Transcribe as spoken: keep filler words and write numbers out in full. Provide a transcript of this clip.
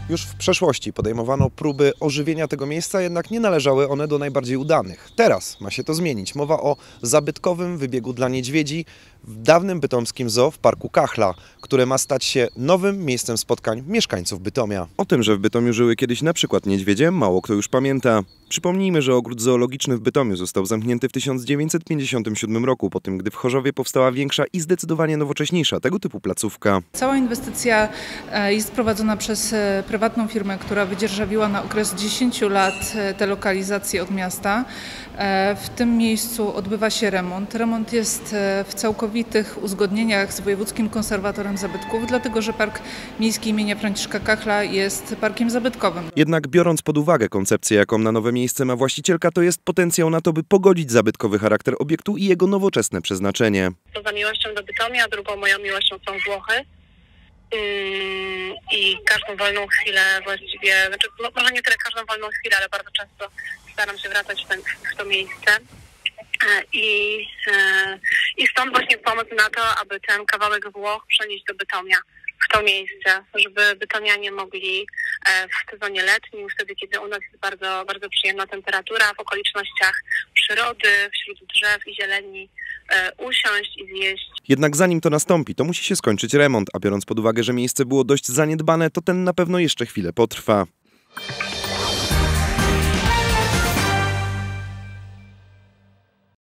Już w przeszłości podejmowano próby ożywienia tego miejsca, jednak nie należały one do najbardziej udanych. Teraz ma się to zmienić. Mowa o zabytkowym wybiegu dla niedźwiedzi w dawnym bytomskim zoo w Parku Kachla, które ma stać się nowym miejscem spotkań mieszkańców Bytomia. O tym, że w Bytomiu żyły kiedyś na przykład niedźwiedzie, mało kto już pamięta. Przypomnijmy, że ogród zoologiczny w Bytomiu został zamknięty w tysiąc dziewięćset pięćdziesiątym siódmym roku, po tym gdy w Chorzowie powstała większa i zdecydowanie nowocześniejsza tego typu placówka. Cała inwestycja jest prowadzona przez prywatną firmę, która wydzierżawiła na okres dziesięciu lat te lokalizacje od miasta. W tym miejscu odbywa się remont. Remont jest w całkowitych uzgodnieniach z Wojewódzkim Konserwatorem Zabytków, dlatego że Park Miejski imienia Franciszka Kachla jest parkiem zabytkowym. Jednak biorąc pod uwagę koncepcję, jaką na nowe miejsce ma właścicielka, to jest potencjał na to, by pogodzić zabytkowy charakter obiektu i jego nowoczesne przeznaczenie. Poza miłością do Bytomia, drugą moją miłością są Włochy. I każdą wolną chwilę właściwie, znaczy no, może nie tyle każdą wolną chwilę, ale bardzo często staram się wracać w, ten, w to miejsce. I, I stąd właśnie pomysł na to, aby ten kawałek Włoch przenieść do Bytomia, w to miejsce, żeby bytomianie mogli w sezonie letnim, wtedy kiedy u nas jest bardzo, bardzo przyjemna temperatura, w okolicznościach przyrody, wśród drzew i zieleni usiąść i zjeść. Jednak zanim to nastąpi, to musi się skończyć remont, a biorąc pod uwagę, że miejsce było dość zaniedbane, to ten na pewno jeszcze chwilę potrwa.